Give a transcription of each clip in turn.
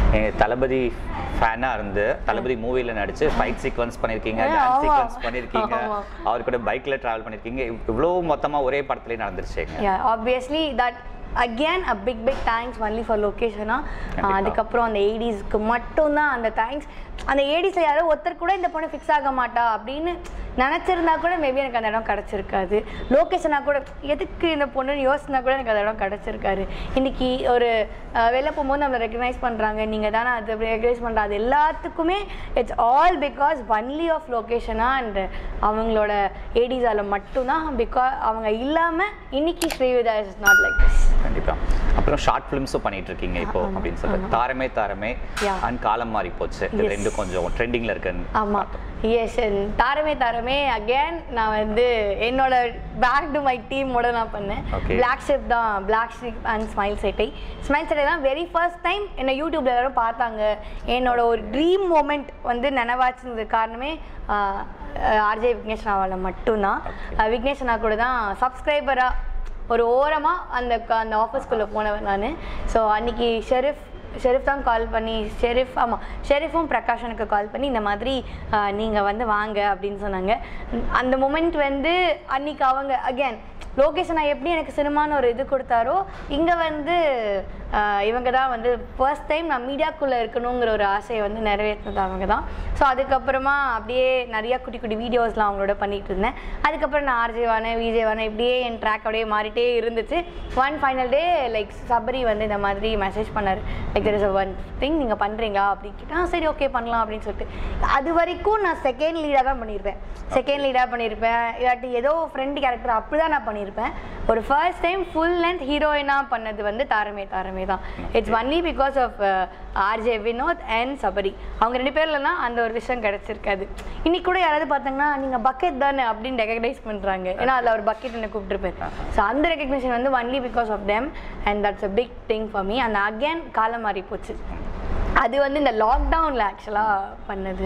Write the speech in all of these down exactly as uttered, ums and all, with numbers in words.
தளபதி ஃபேனாக இருந்து தளபதி மூவியில் நடிச்சு ஃபைட் சீக்வன்ஸ் பண்ணியிருக்கீங்க, டான்ஸ் சீக்வன்ஸ் பண்ணியிருக்கீங்க, அவர் கூட பைக்கில் ட்ராவல் பண்ணியிருக்கீங்க, இவ்வளோ மொத்தமாக ஒரே படத்துலேயே நடந்துருச்சுங்க. Obviously that again a big big thanks only for Lokesh na adukaprom and eighties ku mattum da and thanks and eighties la yaro otthar kuda indha pona fix aga maata appdinu நினைச்சிருந்தா கூட maybe எனக்கு அந்த இடம் கிடச்சிருக்காது. லோகேஷனா கூட எதுக்கு இந்த பொண்ணுன்னு யோசினா கூட எனக்கு அந்த இடம் கிடச்சிருக்காரு. இன்னைக்கு ஒரு வெளில போகும்போது நம்மளை ரெக்கக்னைஸ் பண்ணுறாங்க, நீங்கள் தானே அது ரெக்கக்னைஸ் பண்ணுற, அது எல்லாத்துக்குமே it's all because only of லோகேஷனா அண்ட் அவங்களோட ஏடிஸால் மட்டும்தான். பிகாஸ் அவங்க இல்லாமல் இன்னைக்கு Srividha is not like this. கண்டிப்பாக. அப்புறம் ஷார்ட் ஃபிலிம்ஸும் பண்ணிட்டு இருக்கீங்க இப்போ அப்படின்னு சொல்லிட்டு தாரமே தாரமே அண்ட் காலம் மாறி போச்சு, இது ரெண்டு கொஞ்சம் ட்ரெண்டிங்கில் இருக்குன்னு. ஆமாம், எஸ். தாரமே தாரமே அகேன் நான் வந்து என்னோட பேக் டு மை டீமோட நான் பண்ணேன். பிளாக் ஷிப் தான், பிளாக் ஷிப் அண்ட் ஸ்மைல் சேட்டை. ஸ்மைல் சேட்டை தான் வெரி ஃபர்ஸ்ட் டைம் என்னை யூடியூப்ல எல்லாரும் பார்த்தாங்க. என்னோட ஒரு ட்ரீம் மூமெண்ட் வந்து நினைவாச்சுனது காரணமே ஆர்ஜே விக்னேஷ் நாவால் மட்டும்தான். விக்னேஷ் அண்ணா கூட தான் சப்ஸ்கிரைபராக ஒரு ஓரமாக அந்த அந்த ஆஃபீஸ்க்குள்ளே போனவன் நான். ஸோ அன்றைக்கி ஷெரீஃப் ஷெரீஃப் தான் கால் பண்ணி, ஷெரீஃப் ஆமாம் ஷெரீஃபும் பிரகாஷனுக்கு கால் பண்ணி இந்த மாதிரி நீங்கள் வந்து வாங்க அப்படின்னு சொன்னாங்க. அந்த மூமெண்ட் வந்து அன்றைக்கி அவங்க அகேன் லோகேஷ் நான் எப்படி எனக்கு சினிமான்னு ஒரு இது கொடுத்தாரோ, இங்கே வந்து இவங்க தான் வந்து ஃபர்ஸ்ட் டைம் நான் மீடியாக்குள்ளே இருக்கணுங்கிற ஒரு ஆசையை வந்து நிறைவேற்றினது அவங்க தான். ஸோ அதுக்கப்புறமா அப்படியே நிறையா குட்டி குட்டி வீடியோஸ்லாம் அவங்களோட பண்ணிகிட்டு இருந்தேன். அதுக்கப்புறம் நான் ஆர்ஜே வானே விஜய் வானே இப்படியே என் ட்ராக் அப்படியே மாறிட்டே இருந்துச்சு. One final day like Sabari வந்து இந்த மாதிரி மெசேஜ் பண்ணார், like there is a one thing நீங்கள் பண்ணுறீங்களா அப்படின்னு கேட்டால் சரி ஓகே பண்ணலாம் அப்படின்னு சொல்லிட்டு. அது வரைக்கும் நான் செகண்ட் லீடாக தான் பண்ணியிருப்பேன், செகண்ட் லீடாக பண்ணியிருப்பேன், இல்லாட்டி ஏதோ ஃப்ரெண்ட் கேரக்டர் அப்படி தான் நான் பண்ணியிருப்பேன். ஒரு ஃபர்ஸ்ட் டைம் ஃபுல் லென்த் ஹீரோயினாக பண்ணது வந்து தாரமே தாரமே தான். It's only because of RJ Vinod and Sabari. அவங்க ரெண்டு பேர்லனா அந்த ஒரு விஷயம் கிடைச்சிருக்காது. இன்னைக்கு கூட யாராவது பார்த்தாங்கன்னா நீங்கள் பக்கெட் தானே அப்படின்னு ரெகக்னைஸ் பண்ணுறாங்க, ஏன்னா அதில் ஒரு பக்கெட் என்ன கூப்பிட்டுருப்பேன். ஸோ அந்த ரெகக்னேஷன் வந்து only because of them and that's a big thing for me. அந்த அகேன் காலம் மாறி போச்சு. அது வந்து இந்த லாக்டவுனில் ஆக்சுவலாக பண்ணது.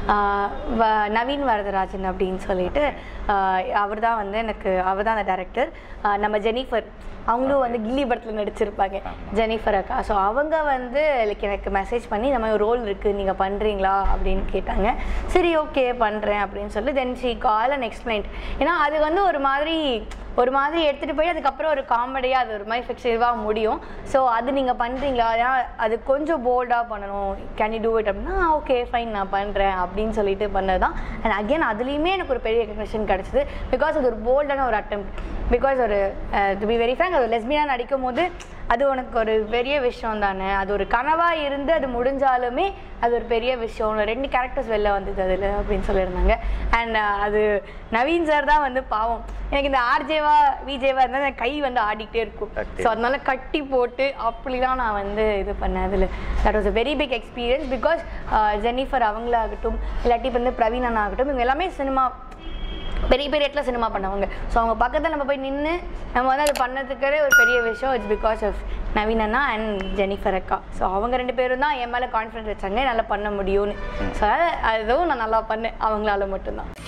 நவீன் வரதராஜன் அப்படின்னு சொல்லிட்டு அவர் தான் வந்து எனக்கு அவர் தான் அந்த டைரக்டர். நம்ம ஜெனிஃபர் அவங்களும் வந்து கில்லி படத்தில் நடிச்சிருப்பாங்க, ஜெனிஃபர் அக்கா. ஸோ அவங்க வந்து லைக் எனக்கு மெசேஜ் பண்ணி இந்த மாதிரி ரோல் இருக்குது நீங்கள் பண்ணுறீங்களா அப்படின்னு கேட்டாங்க. சரி ஓகே பண்ணுறேன் அப்படின்னு சொல்லி then she call and explain. ஏன்னா அது வந்து ஒரு மாதிரி ஒரு மாதிரி எடுத்துகிட்டு போய் அதுக்கப்புறம் ஒரு காமெடியாக அது ஒரு மாதிரி ஃபிக்ஷிவாக முடியும். ஸோ அது நீங்கள் பண்ணுறீங்களா, ஏன்னா அது கொஞ்சம் போல்டாக பண்ணணும், கேன் யூ டூ இட் அப்படின்னா ஓகே ஃபைன் நான் பண்ணுறேன் அப்படின்னு சொல்லிட்டு பண்ணது தான். அண்ட் அகேன் அதுலேயுமே எனக்கு ஒரு பெரிய ரெகக்னேஷன் கிடச்சிது. பிகாஸ் அது ஒரு போல்டான ஒரு அட்டெம்ப்ட். பிகாஸ் ஒரு டு பி வெரி ஃப்ராங்க், அது லெஸ்பியனாக நடிக்கும் போது அது உனக்கு ஒரு பெரிய விஷயம் தானே, அது ஒரு கனவாக இருந்து அது முடிஞ்சாலுமே அது ஒரு பெரிய விஷயம். ரெண்டு கேரக்டர்ஸ் வெளில வந்தது அதில் அப்படின்னு சொல்லியிருந்தாங்க. அண்ட் அது நவீன் சார் தான் வந்து பாவம், எனக்கு இந்த ஆர்ஜேவா விஜேவா இருந்தால் என் கை வந்து ஆடிக்கிட்டே இருக்கும். ஸோ அதனால கட்டி போட்டு அப்படி தான் நான் வந்து இது பண்ணேன். அதில் that was a very big experience. Because Jennifer அவங்களாகட்டும் இல்லாட்டி வந்து பிரவீனன் ஆகட்டும் இவங்க எல்லாமே சினிமா பெரிய பெரிய இடத்துல சினிமா பண்ணவங்க. ஸோ அவங்க பக்கத்தில் நம்ம போய் நின்று நம்ம வந்து அது பண்ணதுக்கே ஒரு பெரிய விஷயம். இட்ஸ் பிகாஸ் ஆஃப் நவீன் அண்ணா அண்ட் ஜெனிஃபர் அக்கா. ஸோ அவங்க ரெண்டு பேரும் தான் என் மேலே கான்ஃபிடன்ஸ் வச்சாங்க நல்லா பண்ண முடியும்னு. ஸோ அதுவும் நான் நல்லா பண்ணேன் அவங்களால மட்டும்தான்.